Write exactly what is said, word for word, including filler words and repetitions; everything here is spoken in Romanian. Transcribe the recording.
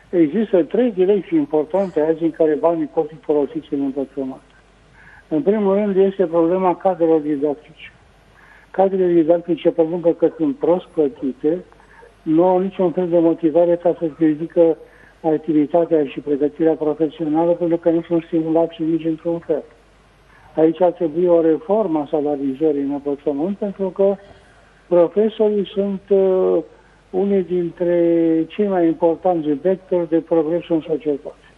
Există trei direcții importante azi în care banii pot fi folosiți în învățământ. În primul rând este problema cadrelor didactice. Cadrele didactice, pe lângă că sunt prost plătite, nu au niciun fel de motivare ca să-și ridică activitatea și pregătirea profesională, pentru că nu sunt stimulați nici într-un fel. Aici ar trebui o reformă a salarizării în învățământ, pentru că profesorii sunt uh, unii dintre cei mai importanți vectori de progres în societate.